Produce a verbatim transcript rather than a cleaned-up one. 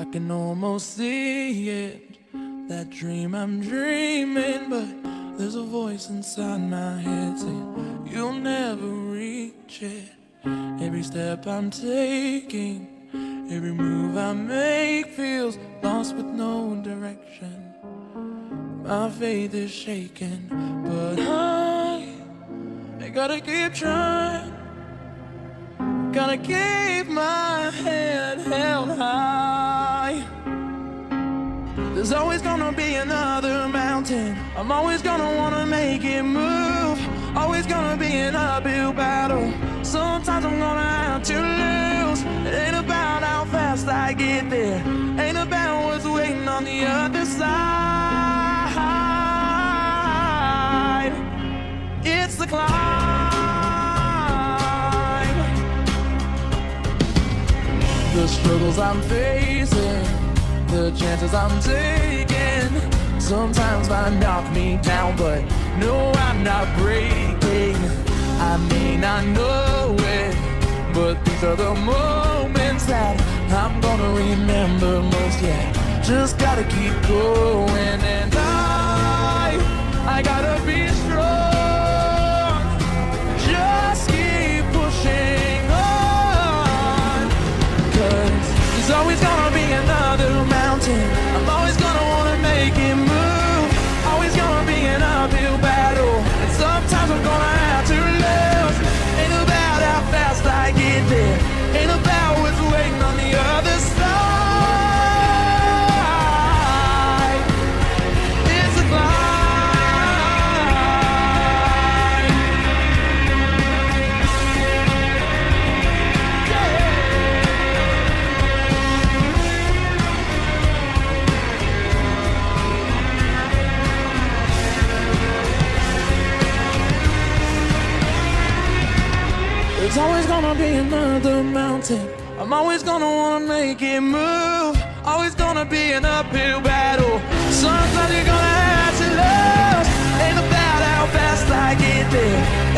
I can almost see it, that dream I'm dreaming, but there's a voice inside my head saying you'll never reach it. Every step I'm taking, every move I make feels lost with no direction. My faith is shaking, but I, I gotta keep trying. Gotta keep my head held high. There's always gonna be another mountain. I'm always gonna wanna make it move. Always gonna be an uphill battle. Sometimes I'm gonna have to lose. It ain't about how fast I get there. Ain't about what's waiting on the other side. It's the climb. The struggles I'm facing, the chances I'm taking, sometimes might knock me down, but no, I'm not breaking. I may not know it, but these are the moments that I'm gonna remember most. Yeah, just gotta keep going, and I, I gotta be strong. Just keep pushing on, 'cause there's always gonna be another mountain. I'm always gonna wanna make it move. Always gonna be an uphill battle, and sometimes I'm gonna have to lose. Ain't about how fast I get there. Ain't about what's waiting on the other side. It's a climb. There's always gonna be another mountain. I'm always gonna wanna make it move. Always gonna be an uphill battle. Sometimes you're gonna have to lose. Ain't about how fast I get there.